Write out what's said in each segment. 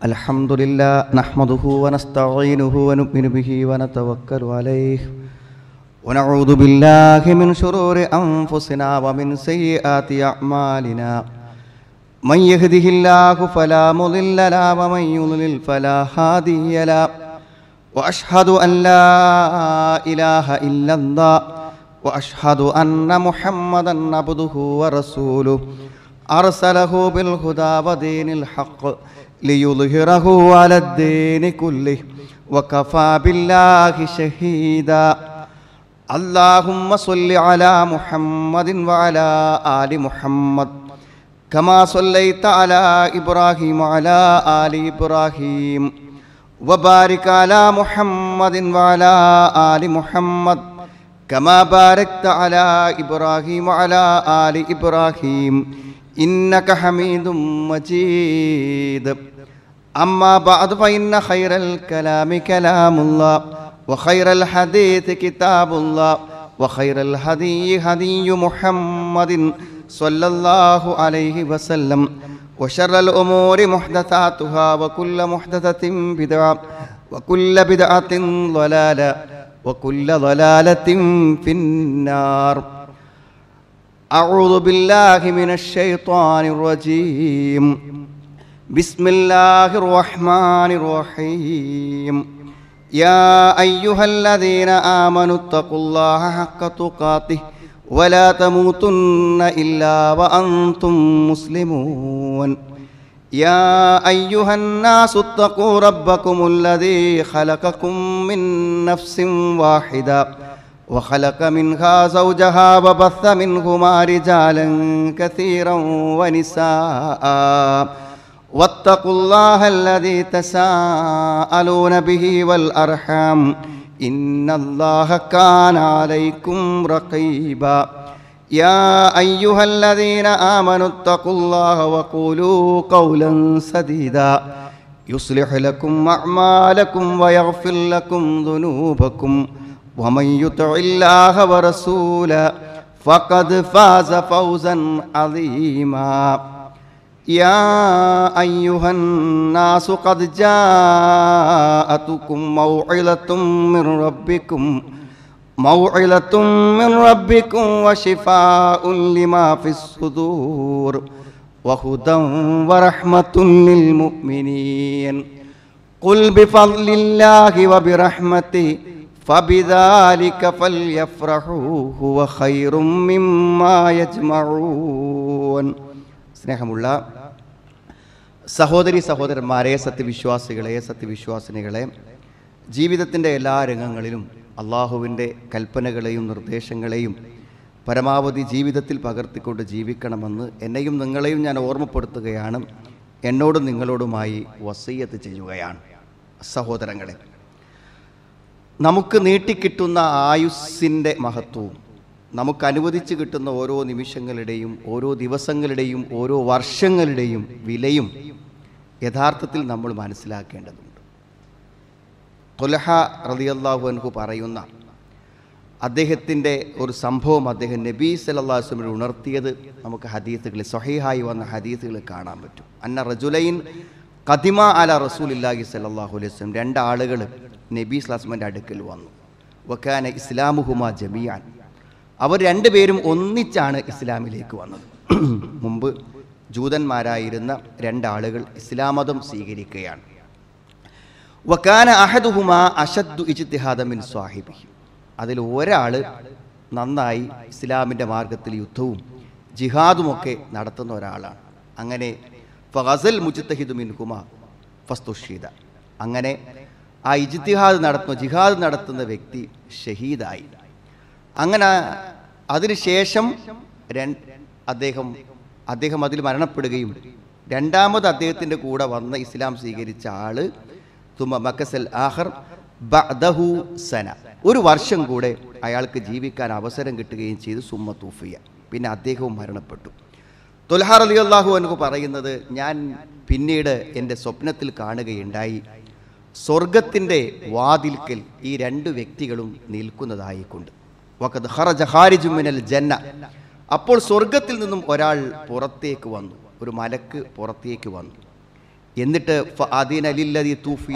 الحمد لله نحمده ونستعينه ونؤمن به ونتوكل عليه ونعوذ بالله من شرور أنفسنا ومن سيئات أعمالنا من يهده الله فلا مضل له ومن يضلل فلا هادي له وأشهد أن لا إله إلا الله وأشهد أن محمدا عبده ورسوله أرسله بالهدى ودين الحق ليظهره على الدين كله وكفى بالله شهيدا اللهم صل على محمد وعلى آل محمد كما صليت على إبراهيم وعلى آل إبراهيم وبارك على محمد وعلى آل محمد كما باركت على إبراهيم وعلى آل إبراهيم إنك حميد مجيد أما بعد فإن خير الكلام كلام الله وخير الحديث كتاب الله وخير الهدي هدي محمد صلى الله عليه وسلم وشر الأمور محدثاتها وكل محدثة بدعة وكل بدعة ضلالة وكل ضلالة في النار أعوذ بالله من الشيطان الرجيم بسم الله الرحمن الرحيم يا أيها الذين آمنوا اتقوا الله حق تقاته ولا تموتن إلا وأنتم مسلمون يا أيها الناس اتقوا ربكم الذي خلقكم من نفس واحدة وخلق منها زوجها وبث منهما رجالا كثيرا ونساء واتقوا الله الذي تساءلون به والأرحام إن الله كان عليكم رقيبا يا أيها الذين آمنوا اتقوا الله وقولوا قولا سديدا يصلح لكم أعمالكم ويغفر لكم ذنوبكم ومن يطع الله ورسوله فقد فاز فوزا عظيما يا أيها الناس قد جاءتكم موعظة من ربكم وشفاء لما في الصدور وهدى ورحمة للمؤمنين قل بفضل الله وبرحمته فبذلك فليفرحوا هو خير مما يجمعون. സ്നേഹമുള്ള സഹോദരി സഹോദരന്മാരെ, സത്യവിശ്വാസികളെ, സത്യവിശ്വാസിനികളെ, ജീവിതത്തിൻ്റെ എല്ലാ രംഗങ്ങളിലും അള്ളാഹുവിൻ്റെ കൽപ്പനകളെയും നിർദ്ദേശങ്ങളെയും പരമാവധി ജീവിതത്തിൽ പകർത്തിക്കൊണ്ട് ജീവിക്കണമെന്ന് എന്നെയും നിങ്ങളെയും ഞാൻ ഓർമ്മപ്പെടുത്തുകയാണ്. എന്നോടും നിങ്ങളോടുമായി വസിയ്യത്ത് ചെയ്യുകയാണ്. സഹോദരങ്ങളെ, നമുക്ക് നീട്ടിക്കിട്ടുന്ന ആയുസ്സിൻ്റെ മഹത്വവും നമുക്ക് അനുവദിച്ച് കിട്ടുന്ന ഓരോ നിമിഷങ്ങളുടെയും ഓരോ ദിവസങ്ങളുടെയും ഓരോ വർഷങ്ങളുടെയും വിലയും യഥാർത്ഥത്തിൽ നമ്മൾ മനസ്സിലാക്കേണ്ടതുണ്ട്. ത്വൽഹ റളിയല്ലാഹു അൻഹു പറയുന്ന അദ്ദേഹത്തിൻ്റെ ഒരു സംഭവം അദ്ദേഹം നബി സല്ലല്ലാഹു അലൈഹി വസല്ലം ഉണർത്തിയത് നമുക്ക് ഹദീസുകളിൽ സ്വഹീഹായി വന്ന ഹദീസുകളിൽ കാണാൻ പറ്റും. അന്ന റജുലൈൻ ഖദിമ അല റസൂലില്ലാഹി സല്ലല്ലാഹു അലൈഹി വസല്ലം, രണ്ടാളുകൾ നബി സ്വല്ലല്ലാഹു അലൈഹി വസല്ലമയുടെ അടുക്കൽ വന്നു. വകാന ഇസ്ലാമുഹുമാ ജമീഅൻ, അവർ രണ്ടുപേരും ഒന്നിച്ചാണ് ഇസ്ലാമിലേക്ക് വന്നത്. മുമ്പ് ജൂതന്മാരായിരുന്ന രണ്ടാളുകൾ ഇസ്ലാം മതം സ്വീകരിക്കുകയാണ്. വകാന അഹദുഹുമാ അശദ്ദു ഇജ്തിഹാദൻ മിൻ സ്വാഹിബിഹി, അതിൽ ഒരാൾ നന്നായി ഇസ്ലാമിൻ്റെ മാർഗത്തിൽ യുദ്ധവും ജിഹാദുമൊക്കെ നടത്തുന്ന ഒരാളാണ്. അങ്ങനെ ഫഗസൽ മുജ്തഹിദു മിൻഹുമാ ഫസ്തുഷീദ, അങ്ങനെ ആ ജിഹാദ് നടത്തുന്ന വ്യക്തി ഷഹീദായി. അങ്ങനെ അതിനുശേഷം അദ്ദേഹം അതിൽ മരണപ്പെടുകയും രണ്ടാമത് അദ്ദേഹത്തിൻ്റെ കൂടെ വന്ന ഇസ്ലാം സ്വീകരിച്ച ആള് തുമ മക്കസൽ ആഖർ ബഅദഹു സന, ഒരു വർഷം കൂടെ അയാൾക്ക് ജീവിക്കാൻ അവസരം കിട്ടുകയും ചെയ്തു. സുമ്മ തൂഫിയ, പിന്നെ അദ്ദേഹവും മരണപ്പെട്ടു. ത്വൽഹ റളിയല്ലാഹു അൻഹു പറയുന്നത്, ഞാൻ പിന്നീട് എൻ്റെ സ്വപ്നത്തിൽ കാണുകയുണ്ടായി, സ്വർഗത്തിൻ്റെ വാതിൽക്കൽ ഈ രണ്ട് വ്യക്തികളും നിൽക്കുന്നതായിക്കൊണ്ട്. വഖദ് ഖറജ ഖാരിജും മിനൽ ജന്ന, അപ്പോൾ സ്വർഗത്തിൽ നിന്നും ഒരാൾ പുറത്തേക്ക് വന്നു, ഒരു മലക്ക് പുറത്തേക്ക് വന്നു. എന്നിട്ട് ഫഅദിന ലില്ലദി തൂഫിയ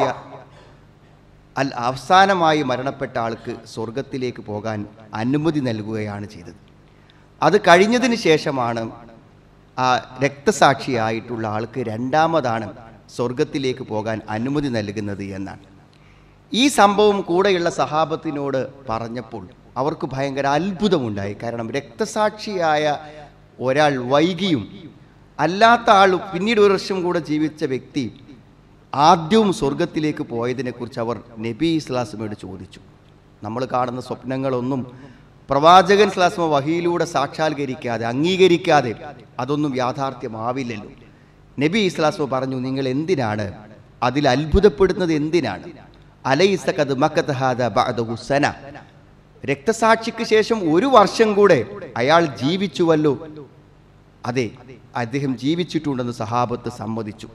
അവസാനമായി മരണപ്പെട്ട ആൾക്ക് സ്വർഗത്തിലേക്ക് പോകാൻ അനുമതി നൽകുകയാണ് ചെയ്തത്. അത് കഴിഞ്ഞതിന് ശേഷമാണ് ആ രക്തസാക്ഷിയായിട്ടുള്ള ആൾക്ക് രണ്ടാമതാണ് സ്വർഗത്തിലേക്ക് പോകാൻ അനുമതി നൽകുന്നത് എന്നാണ്. ഈ സംഭവം കൂടെയുള്ള സഹാബത്തിനോട് പറഞ്ഞപ്പോൾ അവർക്ക് ഭയങ്കര അത്ഭുതമുണ്ടായി. കാരണം രക്തസാക്ഷിയായ ഒരാൾ വൈകിയും അല്ലാത്ത ആൾ പിന്നീട് ഒരു വർഷം കൂടെ ജീവിച്ച വ്യക്തി ആദ്യവും സ്വർഗത്തിലേക്ക് പോയതിനെക്കുറിച്ച് അവർ നബി സ്വല്ലല്ലാഹു ചോദിച്ചു. നമ്മൾ കാണുന്ന സ്വപ്നങ്ങളൊന്നും പ്രവാചകൻ സ്വല്ലല്ലാഹു വഹിയിലൂടെ സാക്ഷാത്കരിക്കാതെ അംഗീകരിക്കാതെ അതൊന്നും യാഥാർത്ഥ്യമാവില്ലല്ലോ. നബി സ്വല്ലല്ലാഹു പറഞ്ഞു, നിങ്ങൾ എന്തിനാണ് അതിൽ അത്ഭുതപ്പെടുന്നത്? എന്തിനാണ്? അലൈസ ഖദ് മക്കത ഹാദാ ബഅദഹു സന, രക്തസാക്ഷിക്ക് ശേഷം ഒരു വർഷം കൂടെ അയാൾ ജീവിച്ചുവല്ലോ. അതെ, അദ്ദേഹം ജീവിച്ചിട്ടുണ്ടെന്ന് സഹാബത്ത് സമ്മതിച്ചു.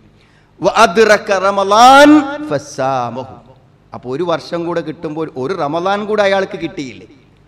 അപ്പോൾ ഒരു വർഷം കൂടെ കിട്ടുമ്പോൾ ഒരു റമളാൻ കൂടെ അയാൾക്ക് കിട്ടിയില്ലേ?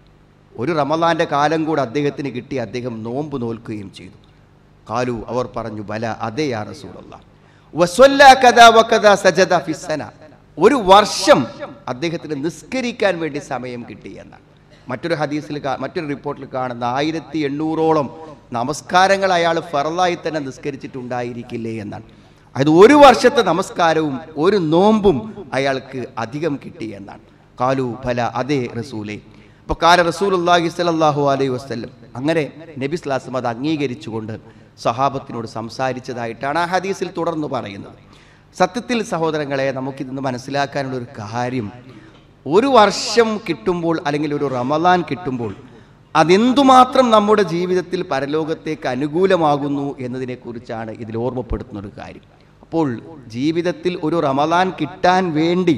ഒരു റമളാന്റെ കാലം കൂടെ അദ്ദേഹത്തിന് കിട്ടി. അദ്ദേഹം നോമ്പ് നോൽക്കുകയും ചെയ്തു. ഖാലു, അവർ പറഞ്ഞു, ബല, അതെ യാ റസൂലല്ലാഹ്. വസല്ല കദാ വകദാ സജദ ഫിസ്സന, ഒരു വർഷം അദ്ദേഹത്തിന് നിസ്കരിക്കാൻ വേണ്ടി സമയം കിട്ടി എന്നാണ്. മറ്റൊരു ഹദീസിൽ മറ്റൊരു റിപ്പോർട്ടിൽ കാണുന്ന 1800ഓളം നമസ്കാരങ്ങൾ അയാൾ ഫർളായി തന്നെ നിസ്കരിച്ചിട്ടുണ്ടായിരിക്കില്ലേ എന്നാണ്. അത് ഒരു വർഷത്തെ നമസ്കാരവും ഒരു നോമ്പും അയാൾക്ക് അധികം കിട്ടി എന്നാണ്. ഖാലു ഫല, അതേ റസൂലേ. അപ്പോൾ കാല റസൂലുള്ളാഹി സ്വല്ലല്ലാഹു അലൈഹി വസല്ലം, അങ്ങനെ നബി സ്വല്ലല്ലാഹു അലൈഹി വസല്ലം അത് അംഗീകരിച്ചുകൊണ്ട് സഹാബത്തിനോട് സംസാരിച്ചതായിട്ടാണ് ആ ഹദീസിൽ തുടർന്ന് പറയുന്നത്. സത്യത്തിൽ സഹോദരങ്ങളെ, നമുക്കിന്ന് മനസ്സിലാക്കാനുള്ളൊരു കാര്യം, ഒരു വർഷം കിട്ടുമ്പോൾ അല്ലെങ്കിൽ ഒരു റമളാൻ കിട്ടുമ്പോൾ അതെന്തുമാത്രം നമ്മുടെ ജീവിതത്തിൽ പരലോകത്തേക്ക് അനുകൂലമാകുന്നു എന്നതിനെക്കുറിച്ചാണ് ഇതിൽ ഓർമ്മപ്പെടുത്തുന്ന ഒരു കാര്യം. അപ്പോൾ ജീവിതത്തിൽ ഒരു റമളാൻ കിട്ടാൻ വേണ്ടി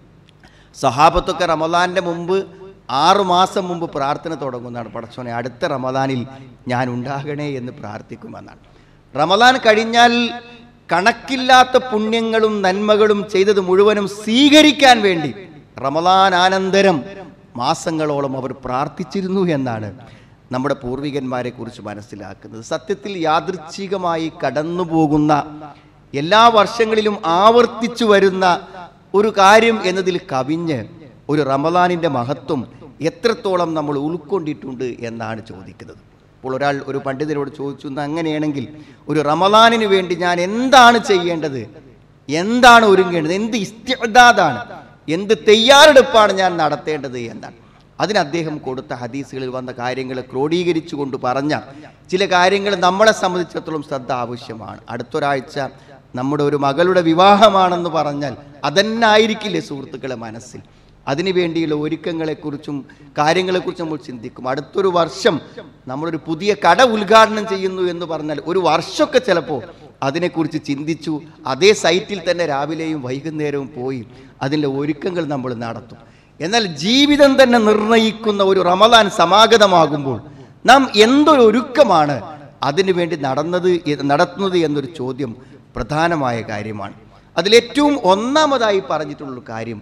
സഹാബത്തൊക്കെ റമളാന്റെ മുമ്പ് 6 മാസം മുമ്പ് പ്രാർത്ഥന തുടങ്ങുന്നതാണ്. പടച്ചോനെ, അടുത്ത റമളാനിൽ ഞാൻ ഉണ്ടാകണേ എന്ന് പ്രാർത്ഥിക്കുമെന്നാണ്. റമളാൻ കഴിഞ്ഞാൽ കണക്കില്ലാത്ത പുണ്യങ്ങളും നന്മകളും ചെയ്തത് മുഴുവനും സ്വീകരിക്കാൻ വേണ്ടി റമളാനാനന്തരം മാസങ്ങളോളം അവർ പ്രാർത്ഥിച്ചിരുന്നു എന്നാണ് നമ്മുടെ പൂർവികന്മാരെ കുറിച്ച് മനസ്സിലാക്കുന്നത്. സത്യത്തിൽ യാദൃച്ഛികമായി കടന്നു പോകുന്ന എല്ലാ വർഷങ്ങളിലും ആവർത്തിച്ചു വരുന്ന ഒരു കാര്യം എന്നതിൽ കവിഞ്ഞ് ഒരു റമളാനിൻ്റെ മഹത്വം എത്രത്തോളം നമ്മൾ ഉൾക്കൊണ്ടിട്ടുണ്ട് എന്നാണ് ചോദിക്കുന്നത്. അപ്പോൾ ഒരു പണ്ഡിതനോട് ചോദിച്ചു, അങ്ങനെയാണെങ്കിൽ ഒരു റമളാനിന് വേണ്ടി ഞാൻ എന്താണ് ചെയ്യേണ്ടത്, എന്താണ് ഒരുങ്ങേണ്ടത്, എന്ത് ഇസ്തിഅദാദാണ്, എന്ത് തയ്യാറെടുപ്പാണ് ഞാൻ നടത്തേണ്ടത് എന്നാണ്. അതിന് അദ്ദേഹം കൊടുത്ത ഹദീസുകളിൽ വന്ന കാര്യങ്ങൾ ക്രോഡീകരിച്ചുകൊണ്ട് പറഞ്ഞ ചില കാര്യങ്ങൾ നമ്മളെ സംബന്ധിച്ചിടത്തോളം ശ്രദ്ധ ആവശ്യമാണ്. അടുത്തൊരാഴ്ച നമ്മുടെ ഒരു മകളുടെ വിവാഹമാണെന്ന് പറഞ്ഞാൽ അതെന്നായിരിക്കില്ലേ സുഹൃത്തുക്കളെ മനസ്സിൽ? അതിനു വേണ്ടിയുള്ള ഒരുക്കങ്ങളെക്കുറിച്ചും കാര്യങ്ങളെക്കുറിച്ചും നമ്മൾ ചിന്തിക്കും. അടുത്തൊരു വർഷം നമ്മളൊരു പുതിയ കട ഉദ്ഘാടനം ചെയ്യുന്നു എന്ന് പറഞ്ഞാൽ ഒരു വർഷമൊക്കെ ചിലപ്പോൾ അതിനെക്കുറിച്ച് ചിന്തിച്ചു അതേ സൈറ്റിൽ തന്നെ രാവിലെയും വൈകുന്നേരവും പോയി അതിൻ്റെ ഒരുക്കങ്ങൾ നമ്മൾ നടത്തും. എന്നാൽ ജീവിതം തന്നെ നിർണയിക്കുന്ന ഒരു റമളാൻ സമാഗതമാകുമ്പോൾ നാം എന്തൊരു ഒരുക്കമാണ് അതിനു വേണ്ടി നടത്തുന്നത് എന്നൊരു ചോദ്യം പ്രധാനമായ കാര്യമാണ്. അതിലേറ്റവും ഒന്നാമതായി പറഞ്ഞിട്ടുള്ളൊരു കാര്യം,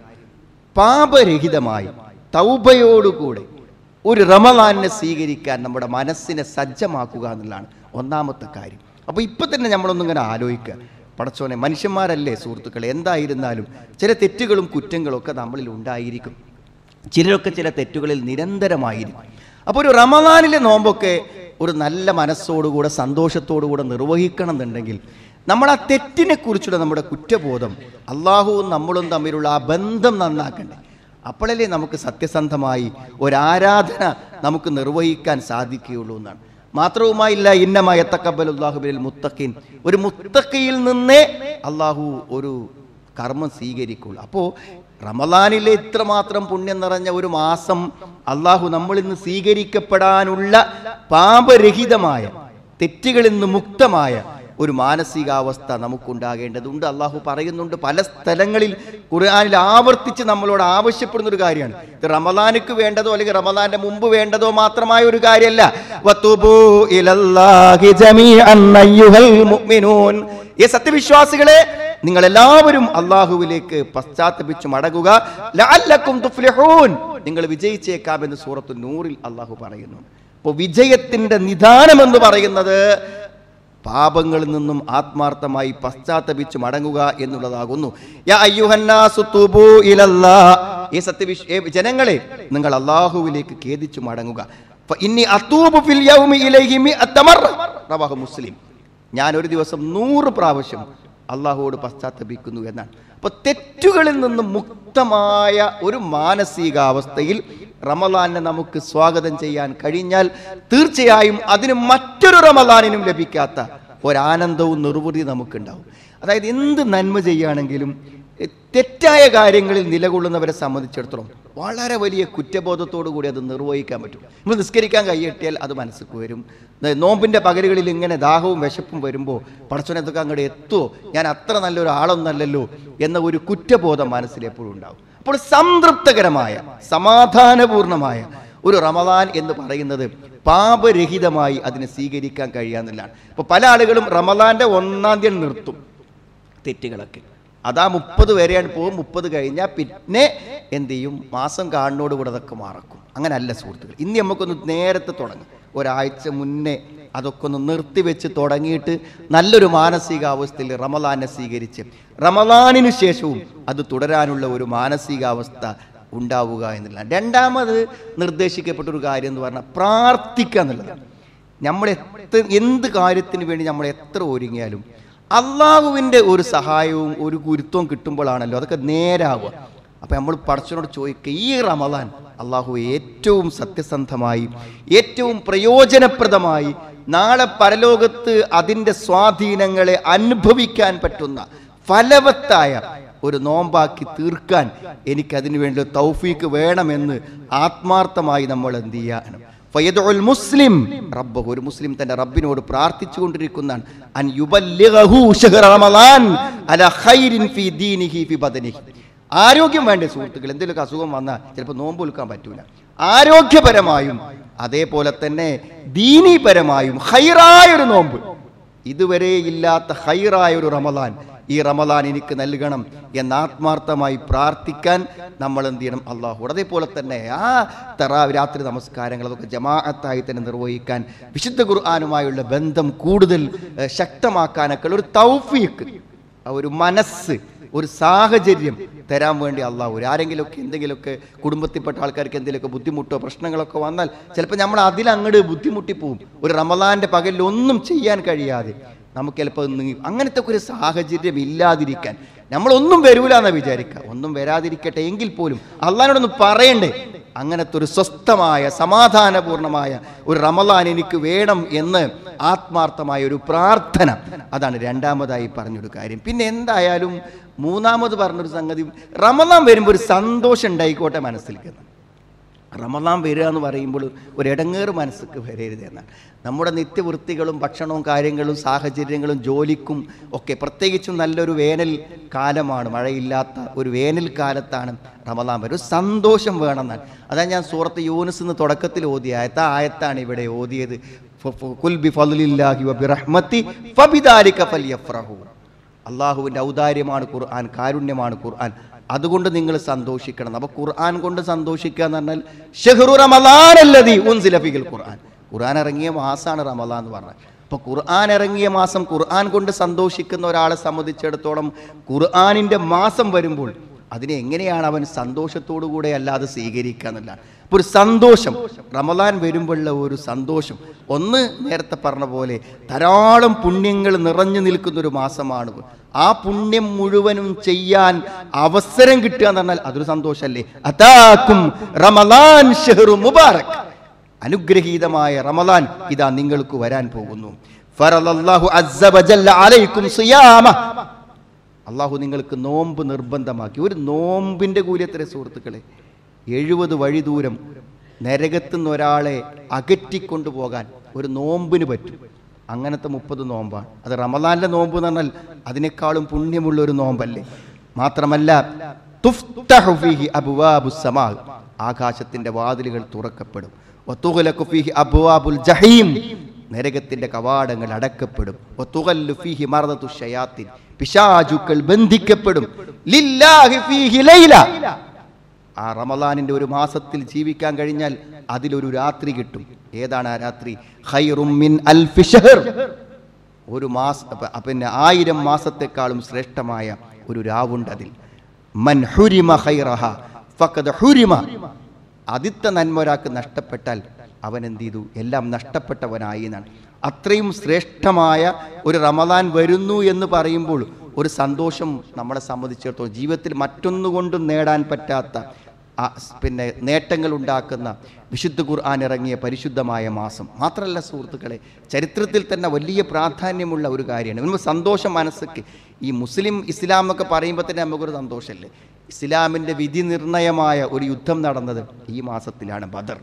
പാപരഹിതമായി തൗബയോടുകൂടെ ഒരു റമളാനിനെ സ്വീകരിക്കാൻ നമ്മുടെ മനസ്സിനെ സജ്ജമാക്കുക എന്നുള്ളതാണ് ഒന്നാമത്തെ കാര്യം. അപ്പോൾ ഇപ്പം തന്നെ നമ്മളൊന്നും ഇങ്ങനെ ആലോചിക്കുക, പടച്ചോനെ, മനുഷ്യന്മാരല്ലേ സുഹൃത്തുക്കളെ, എന്തായിരുന്നാലും ചില തെറ്റുകളും കുറ്റങ്ങളും ഒക്കെ നമ്മളിൽ ഉണ്ടായിരിക്കും. ചിലരൊക്കെ ചില തെറ്റുകളിൽ നിരന്തരമായിരിക്കും. അപ്പോൾ ഒരു റമളാനിലെ നോമ്പൊക്കെ ഒരു നല്ല മനസ്സോടുകൂടെ സന്തോഷത്തോടുകൂടെ നിർവഹിക്കണം എന്നുണ്ടെങ്കിൽ നമ്മൾ ആ തെറ്റിനെ കുറിച്ചുള്ള നമ്മുടെ കുറ്റബോധം, അള്ളാഹുവും നമ്മളും തമ്മിലുള്ള ആ ബന്ധം നന്നാക്കണ്ടേ. അപ്പോഴല്ലേ നമുക്ക് സത്യസന്ധമായി ഒരാരാധന നമുക്ക് നിർവഹിക്കാൻ സാധിക്കുകയുള്ളൂ എന്നാണ്. മാത്രവുമായില്ല, ഇന്നമാ യതഖബ്ബലുല്ലാഹു മിനൽ മുത്തഖീൻ, ഒരു മുത്തഖിയിൽ നിന്നേ അള്ളാഹു ഒരു കർമ്മം സ്വീകരിക്കുള്ളൂ. അപ്പോൾ റമളാനിലെ ഇത്രമാത്രം പുണ്യം നിറഞ്ഞ ഒരു മാസം അള്ളാഹു നമ്മളിൽ നിന്ന് സ്വീകരിക്കപ്പെടാനുള്ള പാപരഹിതമായ തെറ്റുകളിൽ നിന്ന് മുക്തമായ ഒരു മാനസികാവസ്ഥ നമുക്കുണ്ടാകേണ്ടതുണ്ട്. അള്ളാഹു പറയുന്നുണ്ട് പല സ്ഥലങ്ങളിൽ ഖുർആനിൽ ആവർത്തിച്ച് നമ്മളോട് ആവശ്യപ്പെടുന്ന ഒരു കാര്യമാണ്. ഇത് റമളാനിക്ക് വേണ്ടതോ അല്ലെങ്കിൽ റമളാന്റെ മുമ്പ് വേണ്ടതോ മാത്രമായ ഒരു കാര്യമല്ല. വതുബൂ ഇലല്ലാഹി ജമീഅൻ അയ്യുഹൽ മുഅ്മിനൂൻ, ഈ സത്യവിശ്വാസികളെ നിങ്ങൾ എല്ലാവരും അള്ളാഹുവിലേക്ക് പശ്ചാത്തപിച്ചു മടങ്ങുക, ലഅല്ലക്കും തുഫ്ലിഹൂൻ, നിങ്ങൾ വിജയിച്ചേക്കാമെന്ന് സൂറത്തുൻ നൂറിൽ അള്ളാഹു പറയുന്നു. അപ്പോൾ വിജയത്തിന്റെ നിദാനം എന്ന് പറയുന്നത് പാപങ്ങളിൽ നിന്നും ആത്മാർത്ഥമായി പശ്ചാത്തപിച്ച് മടങ്ങുക എന്നുള്ളതാകുന്നു. യാ അയ്യുഹന്നാസു തൂബൂ ഇലല്ലാഹ്, ജനങ്ങളെ നിങ്ങൾ അല്ലാഹുവിലേക്ക് ഖേദിച്ചു മടങ്ങുക. ഫഇന്നി അതൂബു ഫിൽ യൗമി ഇലൈഹി മിഅത മറ, റവാഹു മുസ്ലിം. ഞാൻ ഒരു ദിവസം 100 പ്രാവശ്യം അള്ളാഹുവോട് പശ്ചാത്തപിക്കുന്നു എന്നാണ്. അപ്പോൾ തെറ്റുകളിൽ നിന്നും മുക്തമായ ഒരു മാനസികാവസ്ഥയിൽ റമളാനെ നമുക്ക് സ്വാഗതം ചെയ്യാൻ കഴിഞ്ഞാൽ തീർച്ചയായും അതിന് മറ്റൊരു റമളാനിനും ലഭിക്കാത്ത ഒരാനന്ദവും നിർവൃതി നമുക്കുണ്ടാവും. അതായത് എന്ത് നന്മ ചെയ്യുകയാണെങ്കിലും തെറ്റായ കാര്യങ്ങളിൽ നിലകൊള്ളുന്നവരെ സംബന്ധിച്ചിടത്തോളം വളരെ വലിയ കുറ്റബോധത്തോടു കൂടി അത് നിർവഹിക്കാൻ പറ്റും. നമ്മൾ നിസ്കരിക്കാൻ കൈയെട്ടിയാൽ അത് മനസ്സിലേക്ക് വരും. നോമ്പിൻ്റെ പകലുകളിൽ ഇങ്ങനെ ദാഹവും വിശപ്പും വരുമ്പോൾ പടച്ചോനത്തൊക്കെ അങ്ങോട്ട് എത്തുമോ, ഞാൻ അത്ര നല്ലൊരു ആളൊന്നല്ലല്ലോ എന്ന ഒരു കുറ്റബോധം മനസ്സിൽ എപ്പോഴും ഉണ്ടാവും. അപ്പോൾ സംതൃപ്തകരമായ സമാധാനപൂർണമായ ഒരു റമളാൻ എന്ന് പറയുന്നത് പാപരഹിതമായി അതിനെ സ്വീകരിക്കാൻ കഴിയാന്നുള്ളതാണ്. ഇപ്പോൾ പല ആളുകളും റമളാൻ്റെ 1-ാം തീയതി നിർത്തും തെറ്റുകളൊക്കെ. അതാ 30 വരെയാണ് പോകും. 30 കഴിഞ്ഞാൽ പിന്നെ എന്ത് ചെയ്യും? മാസം കാണുന്നോടുകൂടെ അതൊക്കെ മറക്കും. അങ്ങനല്ല സുഹൃത്തുക്കൾ. ഇനി നമുക്കൊന്ന് നേരത്തെ തുടങ്ങും. ഒരാഴ്ച മുന്നേ അതൊക്കെ ഒന്ന് നിർത്തിവെച്ച് തുടങ്ങിയിട്ട് നല്ലൊരു മാനസികാവസ്ഥയിൽ റമളാനെ സ്വീകരിച്ച് റമളാനിനു ശേഷവും അത് തുടരാനുള്ള ഒരു മാനസികാവസ്ഥ ഉണ്ടാവുക എന്നുള്ളതാണ്. രണ്ടാമത് നിർദ്ദേശിക്കപ്പെട്ടൊരു കാര്യം എന്ന് പറഞ്ഞാൽ പ്രാർത്ഥിക്കുക എന്നുള്ളതാണ്. നമ്മൾ എന്ത് കാര്യത്തിന് വേണ്ടി നമ്മൾ എത്ര ഒരുങ്ങിയാലും അള്ളാഹുവിൻ്റെ ഒരു സഹായവും ഒരു ഗുരുത്വവും കിട്ടുമ്പോഴാണല്ലോ അതൊക്കെ നേരാവുക. അപ്പം നമ്മൾ പടച്ചവനോട് ചോദിക്കുക, ഈ റമളാൻ അള്ളാഹു ഏറ്റവും സത്യസന്ധമായി ഏറ്റവും പ്രയോജനപ്രദമായി നാളെ പരലോകത്ത് അതിൻ്റെ സ്വാധീനങ്ങളെ അനുഭവിക്കാൻ പറ്റുന്ന ഫലവത്തായ ഒരു നോമ്പാക്കി തീർക്കാൻ എനിക്കതിനു വേണ്ടി തൗഫീക്ക് വേണമെന്ന് ആത്മാർത്ഥമായി നമ്മൾ എന്ത് ചെയ്യണം? ഫയദുൽ മുസ്ലിം റബ്ബഹു, ഒരു മുസ്ലിം തന്റെ റബ്ബിനോട് പ്രാർത്ഥിച്ചു കൊണ്ടിരിക്കുന്നതാണ്. അൻ യുബല്ലിഗഹു ശഹ്റ റമളാൻ അലാ ഖൈരിൻ ഫീ ദീനിഹി ഫീ ബദനിഹി. ആരോഗ്യം വേണ്ട സുഹൃത്തുക്കൾ. എന്തെങ്കിലുമൊക്കെ അസുഖം വന്നാൽ ചിലപ്പോൾ നോമ്പ് വിൽക്കാൻ പറ്റൂല. ആരോഗ്യപരമായും അതേപോലെ തന്നെ ദീനീപരമായും ഖൈറായൊരു നോമ്പ്, ഇതുവരെ ഇല്ലാത്ത ഖൈറായൊരു റമളാൻ ഈ റമളാൻ എനിക്ക് നൽകണം എന്ന് ആത്മാർത്ഥമായി പ്രാർത്ഥിക്കാൻ നമ്മൾ എന്ത് ചെയ്യണം? അള്ളാഹു. അതേപോലെ തന്നെ ആ രാത്രി നമസ്കാരങ്ങൾ അതൊക്കെ ജമാഅത്തായി തന്നെ നിർവഹിക്കാൻ, വിശുദ്ധ ഖുർആനുമായുള്ള ബന്ധം കൂടുതൽ ശക്തമാക്കാനൊക്കെ ഒരു തൗഫീഖ്, ഒരു മനസ്സ്, ഒരു സാഹചര്യം തരാൻ വേണ്ടി അള്ളാഹു. ആരെങ്കിലുമൊക്കെ എന്തെങ്കിലുമൊക്കെ കുടുംബത്തിൽപ്പെട്ട ആൾക്കാർക്ക് എന്തെങ്കിലുമൊക്കെ ബുദ്ധിമുട്ടോ പ്രശ്നങ്ങളൊക്കെ വന്നാൽ ചിലപ്പോൾ നമ്മൾ അതിലങ്ങോട്ട് ബുദ്ധിമുട്ടിപ്പോവും. ഒരു റമളാൻ്റെ പകലിൽ ഒന്നും ചെയ്യാൻ കഴിയാതെ നമുക്ക് ചിലപ്പോൾ അങ്ങനത്തെ ഒരു സാഹചര്യം ഇല്ലാതിരിക്കാൻ നമ്മളൊന്നും വരൂല എന്ന് വിചാരിക്കുക. ഒന്നും വരാതിരിക്കട്ടെ എങ്കിൽ പോലും അള്ളാഹിനോടൊന്ന് പറയണ്ടേ, അങ്ങനത്തെ ഒരു സ്വസ്ഥമായ സമാധാനപൂർണമായ ഒരു റമളാൻ എനിക്ക് വേണം എന്ന് ആത്മാർത്ഥമായ ഒരു പ്രാർത്ഥന. അതാണ് രണ്ടാമതായി പറഞ്ഞൊരു കാര്യം. പിന്നെ എന്തായാലും മൂന്നാമത് പറഞ്ഞൊരു സംഗതി, റമളാൻ വരുമ്പോൾ ഒരു സന്തോഷം ഉണ്ടായിക്കോട്ടെ മനസ്സിലേക്ക്. റമളാൻ വരിക എന്ന് പറയുമ്പോൾ ഒരു ഇടങ്ങേറ് മനസ്സിക്ക് വരരുത് എന്നാണ്. നമ്മുടെ നിത്യവൃത്തികളും ഭക്ഷണവും കാര്യങ്ങളും സാഹചര്യങ്ങളും ജോലിക്കും ഒക്കെ പ്രത്യേകിച്ചും നല്ലൊരു വേനൽ കാലമാണ്, മഴയില്ലാത്ത ഒരു വേനൽ കാലത്താണ് റമളാൻ വരും. ഒരു സന്തോഷം വേണമെന്നാണ്. അതാണ് ഞാൻ സൂറത്ത് യൂനുസ് തുടക്കത്തിൽ ഓതിയ ആയത്താണ് ഇവിടെ ഓതിയത്. ഖുൽ ബിഫളില്ലാഹി വബിറഹ്മതി ഫബിദാലിക ഫൽയഫ്റഹു. അള്ളാഹുവിൻ്റെ ഔദാര്യമാണ് ഖുർആൻ, കാരുണ്യമാണ് ഖുർആൻ, അതുകൊണ്ട് നിങ്ങൾ സന്തോഷിക്കണം. അപ്പോൾ ഖുർആൻ കൊണ്ട് സന്തോഷിക്കുക എന്ന് പറഞ്ഞാൽ ഷഹ്റു റമളാൻ അല്ലദീ ഉൻസില ഫീഹിൽ ഖുർആൻ, ഖുർആൻ ഇറങ്ങിയ മാസമാണ് റമളാൻ എന്ന് പറഞ്ഞാൽ. അപ്പോൾ ഖുർആൻ ഇറങ്ങിയ മാസം ഖുർആൻ കൊണ്ട് സന്തോഷിക്കുന്ന ഒരാളെ സംബന്ധിച്ചിടത്തോളം ഖുർആനിൻ്റെ മാസം വരുമ്പോൾ അതിനെ എങ്ങനെയാണ് അവൻ സന്തോഷത്തോടു കൂടെ അല്ലാതെ സ്വീകരിക്കുക എന്നുള്ളതാണ്. അപ്പോൾ ഒരു സന്തോഷം, റമളാൻ വരുമ്പോഴുള്ള ഒരു സന്തോഷം, ഒന്ന് നേരത്തെ പറഞ്ഞ പോലെ ധാരാളം പുണ്യങ്ങൾ നിറഞ്ഞു നിൽക്കുന്നൊരു മാസമാണ്. ആ പുണ്യം മുഴുവനും ചെയ്യാൻ അവസരം കിട്ടുക എന്ന് പറഞ്ഞാൽ അതൊരു സന്തോഷമല്ലേ. അതാക്കും റമളാൻ ഷഹ്റു മുബാറക്, അനുഗ്രഹീതമായ റമളാൻ ഇതാ നിങ്ങൾക്ക് വരാൻ പോകുന്നു. ഫറളല്ലാഹു അസ്സ വജല്ല അലൈക്കും സിയാമ, അള്ളാഹു നിങ്ങൾക്ക് നോമ്പ് നിർബന്ധമാക്കി. ഒരു നോമ്പിൻ്റെ കൂലി എത്ര സുഹൃത്തുക്കളെ? 70 വഴി ദൂരം നരകത്തുനിന്ന് ഒരാളെ അകറ്റിക്കൊണ്ടുപോകാൻ ഒരു നോമ്പിന് പറ്റും. അങ്ങനത്തെ 30 നോമ്പാണ്. അത് റമളാനിലെ നോമ്പ് എന്ന് പറഞ്ഞാൽ അതിനേക്കാളും പുണ്യമുള്ള ഒരു നോമ്പല്ലേ. മാത്രമല്ല തുഫ്തഹു ഫീഹി അബ്വാബുസ് സമാ, ആകാശത്തിന്റെ വാതിലുകൾ തുറക്കപ്പെടും. വതുഗ്ലഖു ഫീഹി അബ്വാബുൽ ജഹീം, നരകത്തിന്റെ കവാടങ്ങൾ അടക്കപ്പെടും. വതുഗല്ലു ഫീഹി മർദതു ശയാത്തിൻ, പിശാചുക്കൾ ബന്ധിക്കപ്പെടും. ലില്ലാഹി ഫീഹി ലൈല, ആ റമളാനിന്റെ ഒരു മാസത്തിൽ ജീവിക്കാൻ കഴിഞ്ഞാൽ അതിലൊരു രാത്രി കിട്ടും. ഏതാണ് ആ രാത്രി? ഖൈറും മിൻ അൽഫി ഷഹർ, ഒരു പിന്നെ 1000 മാസത്തെക്കാളും ശ്രേഷ്ഠമായ ഒരു രാവുണ്ട് അതിൽ. മൻ ഹുരിമ ഖൈറഹ ഫഖദ് ഹുരിമ. ആദ്യത്തെ നന്മ ഒരാൾക്ക് നഷ്ടപ്പെട്ടാൽ അവൻ എന്ത് ചെയ്തു? എല്ലാം നഷ്ടപ്പെട്ടവനായി എന്നാണ്. അത്രയും ശ്രേഷ്ഠമായ ഒരു റമദാൻ വരുന്നു എന്ന് പറയുമ്പോൾ ഒരു സന്തോഷം നമ്മളെ സംബന്ധിച്ചിടത്തോളം ജീവിതത്തിൽ മറ്റൊന്നുകൊണ്ടും നേടാൻ പറ്റാത്ത പിന്നെ നേട്ടങ്ങൾ ഉണ്ടാക്കുന്ന വിശുദ്ധ ഖുർആൻ ഇറങ്ങിയ പരിശുദ്ധമായ മാസം മാത്രമല്ല സുഹൃത്തുക്കളെ, ചരിത്രത്തിൽ തന്നെ വലിയ പ്രാധാന്യമുള്ള ഒരു കാര്യമാണ്. നമ്മൾ സന്തോഷം മനസ്സൊക്കെ ഈ ഇസ്ലാം എന്നൊക്കെ പറയുമ്പോൾ തന്നെ നമുക്കൊരു സന്തോഷമല്ലേ. ഇസ്ലാമിൻ്റെ വിധി നിർണയമായ ഒരു യുദ്ധം നടന്നത് ഈ മാസത്തിലാണ്, ബദർ.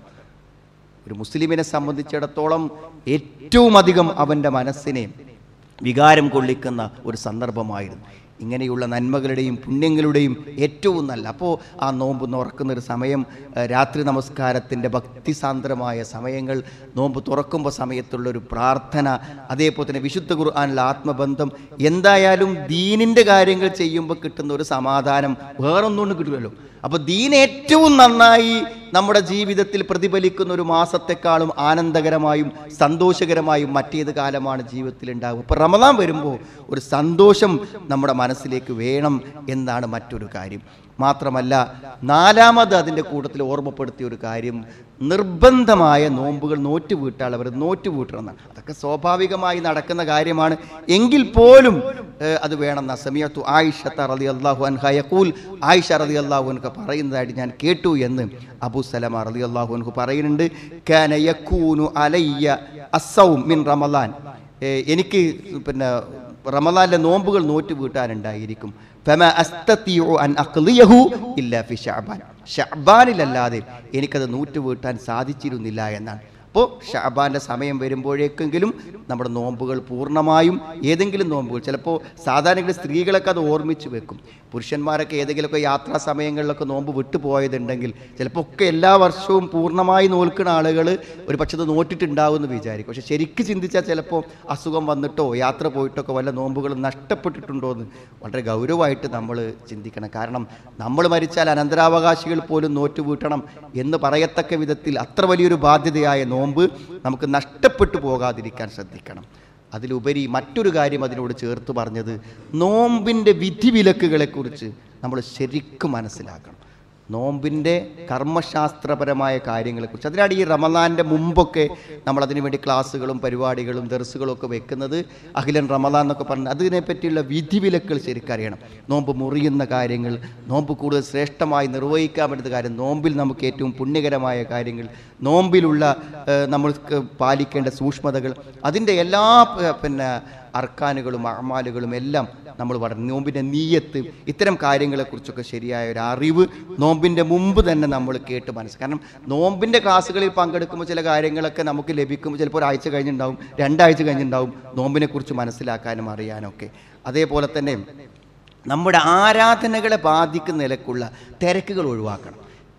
ഒരു മുസ്ലിമിനെ സംബന്ധിച്ചിടത്തോളം ഏറ്റവും അധികം അവൻ്റെ മനസ്സിനെ വികാരം കൊള്ളിക്കുന്ന ഒരു സന്ദർഭമായിരുന്നു. ഇങ്ങനെയുള്ള നന്മകളുടെയും പുണ്യങ്ങളുടെയും ഏറ്റവും നല്ല. അപ്പോൾ ആ നോമ്പ് തുറക്കുന്നൊരു സമയം, രാത്രി നമസ്കാരത്തിൻ്റെ ഭക്തിസാന്ദ്രമായ സമയങ്ങൾ, നോമ്പ് തുറക്കുമ്പോൾ സമയത്തുള്ളൊരു പ്രാർത്ഥന, അതേപോലെ തന്നെ വിശുദ്ധ ഖുർആനിലെ ആത്മബന്ധം, എന്തായാലും ദീനിൻ്റെ കാര്യങ്ങൾ ചെയ്യുമ്പോൾ കിട്ടുന്ന ഒരു സമാധാനം വേറൊന്നുകൊണ്ട് കിട്ടുമല്ലോ. അപ്പോൾ ദീൻ ഏറ്റവും നന്നായി നമ്മുടെ ജീവിതത്തിൽ പ്രതിഫലിക്കുന്ന ഒരു മാസത്തെക്കാളും ആനന്ദകരമായും സന്തോഷകരമായും മറ്റേത് കാലമാണ് ജീവിതത്തിൽ ഉണ്ടാവുക. അപ്പോൾ റമദാൻ വരുമ്പോൾ ഒരു സന്തോഷം നമ്മുടെ മനസ്സിലേക്ക് വേണം എന്നാണ് മറ്റൊരു കാര്യം. മാത്രമല്ല, നാലാമത് അതിൻ്റെ കൂട്ടത്തിൽ ഓർമ്മപ്പെടുത്തിയ ഒരു കാര്യം, നിർബന്ധമായ നോമ്പുകൾ നോറ്റ് വീട്ടാളവർ നോറ്റ് വീട്ടണമെന്നാണ്. അതൊക്കെ സ്വാഭാവികമായി നടക്കുന്ന കാര്യമാണ്. എങ്കിൽ പോലും അത് വേണമെന്ന സമയത്തു ആയിഷ റളിയല്ലാഹു അൻഹ യഖൂൽ, ആയിഷ റളിയല്ലാഹു അൻഹ പറയുന്നതായിട്ട് ഞാൻ കേട്ടു എന്ന് അബൂ സലമ റളിയല്ലാഹു അൻഹു പറയുന്നുണ്ട്. കാന യകൂനു അലയ്യ അസ്സൗം മിൻ റമളാൻ, എനിക്ക് പിന്നെ റമളാനിലെ നോമ്പുകൾ നോറ്റ് വീട്ടാനുണ്ടായിരിക്കും. ഫമാ അസ്തതിഉ അൻ അഖ്ലിയഹു ഇല്ലാ ഫി ശഅബാൻ, ശഅബാനിലല്ലാതെ എനിക്കത് നോറ്റ് വീട്ടാൻ സാധിച്ചിരുന്നില്ല എന്നാണ്. അപ്പോൾ ഷഅബാൻ്റെ സമയം വരുമ്പോഴേക്കെങ്കിലും നമ്മുടെ നോമ്പുകൾ പൂർണ്ണമായും, ഏതെങ്കിലും നോമ്പുകൾ, ചിലപ്പോൾ സാധാരണ സ്ത്രീകളൊക്കെ അത് ഓർമ്മിച്ച് വെക്കും. പുരുഷന്മാരൊക്കെ ഏതെങ്കിലുമൊക്കെ യാത്രാ സമയങ്ങളിലൊക്കെ നോമ്പ് വിട്ടുപോയതുണ്ടെങ്കിൽ ചിലപ്പോൾ ഒക്കെ എല്ലാ വർഷവും പൂർണ്ണമായി നോൽക്കുന്ന ആളുകൾ ഒരു പക്ഷേ അത് നോറ്റിട്ടുണ്ടാവുമെന്ന് വിചാരിക്കും. പക്ഷെ ശരിക്കും ചിന്തിച്ചാൽ ചിലപ്പോൾ അസുഖം വന്നിട്ടോ യാത്ര പോയിട്ടൊക്കെ വല്ല നോമ്പുകളും നഷ്ടപ്പെട്ടിട്ടുണ്ടോ എന്ന് വളരെ ഗൗരവമായിട്ട് നമ്മൾ ചിന്തിക്കണം. കാരണം നമ്മൾ മരിച്ചാൽ അനന്തരാവകാശികൾ പോലും നോറ്റ് വീട്ടണം എന്ന് പറയത്തക്ക വിധത്തിൽ അത്ര വലിയൊരു ബാധ്യതയായ നോമ്പ് നമുക്ക് നഷ്ടപ്പെട്ടു പോകാതിരിക്കാൻ ശ്രദ്ധിക്കണം. അതിലുപരി മറ്റൊരു കാര്യം അതിനോട് ചേർത്ത് പറഞ്ഞത്, നോമ്പിൻ്റെ വിധിവിലക്കുകളെക്കുറിച്ച് നമ്മൾ ശരിക്കും മനസ്സിലാക്കണം. നോമ്പിൻ്റെ കർമ്മശാസ്ത്രപരമായ കാര്യങ്ങളെക്കുറിച്ച്. അതിനാണ് ഈ റമദാൻ്റെ മുമ്പൊക്കെ നമ്മളതിനു വേണ്ടി ക്ലാസ്സുകളും പരിപാടികളും ദർസുകളും ഒക്കെ വെക്കുന്നത്. അഖിലൻ റമദാൻ എന്നൊക്കെ പറഞ്ഞ് അതിനെപ്പറ്റിയുള്ള വിധിവിലക്കുകൾ ശരിക്കറിയണം. നോമ്പ് മുറിയുന്ന കാര്യങ്ങൾ, നോമ്പ് കൂടുതൽ ശ്രേഷ്ഠമായി നിർവഹിക്കാൻ പറ്റുന്ന കാര്യം, നോമ്പിൽ നമുക്ക് ഏറ്റവും പുണ്യകരമായ കാര്യങ്ങൾ, നോമ്പിലുള്ള നമ്മൾക്ക് പാലിക്കേണ്ട സൂക്ഷ്മതകൾ, അതിൻ്റെ എല്ലാ പിന്നെ അർക്കാനുകളും അമാലുകളും എല്ലാം നമ്മൾ പറഞ്ഞു. നോമ്പിൻ്റെ നീയത്ത്, ഇത്തരം കാര്യങ്ങളെക്കുറിച്ചൊക്കെ ശരിയായ ഒരു അറിവ് നോമ്പിൻ്റെ മുമ്പ് തന്നെ നമ്മൾ കേട്ട് മനസ്സിലാക്കും. കാരണം നോമ്പിൻ്റെ ക്ലാസ്സുകളിൽ പങ്കെടുക്കുമ്പോൾ ചില കാര്യങ്ങളൊക്കെ നമുക്ക് ലഭിക്കുമ്പോൾ ചിലപ്പോൾ ഒരാഴ്ച കഴിഞ്ഞിട്ടുണ്ടാവും, 2 ആഴ്ച കഴിഞ്ഞിട്ടുണ്ടാവും നോമ്പിനെക്കുറിച്ച് മനസ്സിലാക്കാനും അറിയാനൊക്കെ. അതേപോലെ തന്നെ നമ്മുടെ ആരാധനകളെ ബാധിക്കുന്ന നിലക്കുള്ള തിരക്കുകൾ ഒഴിവാക്കണം.